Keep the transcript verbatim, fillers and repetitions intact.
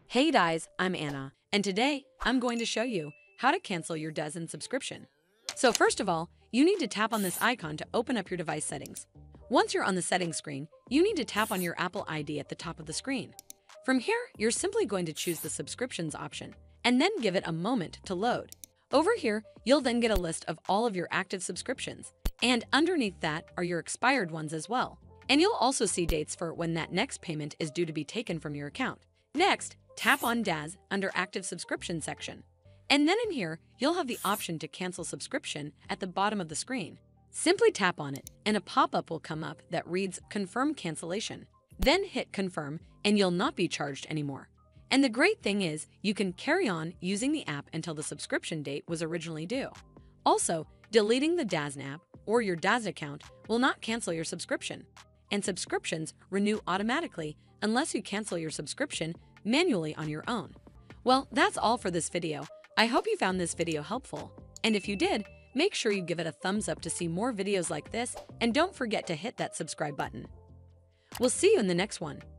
Hey guys, I'm Anna, and today I'm going to show you how to cancel your D A Z N subscription. So first of all, you need to tap on this icon to open up your device settings. Once you're on the settings screen, you need to tap on your Apple I D at the top of the screen. From here, you're simply going to choose the subscriptions option, and then give it a moment to load. Over here, you'll then get a list of all of your active subscriptions, and underneath that are your expired ones as well. And you'll also see dates for when that next payment is due to be taken from your account. Next, tap on D A Z N under Active Subscription section. And then in here, you'll have the option to cancel subscription at the bottom of the screen. Simply tap on it, and a pop-up will come up that reads Confirm Cancellation. Then hit Confirm, and you'll not be charged anymore. And the great thing is, you can carry on using the app until the subscription date was originally due. Also, deleting the D A Z N app or your D A Z N account will not cancel your subscription. And subscriptions renew automatically unless you cancel your subscription manually on your own. Well, that's all for this video. I hope you found this video helpful. And if you did, make sure you give it a thumbs up to see more videos like this, and don't forget to hit that subscribe button. We'll see you in the next one.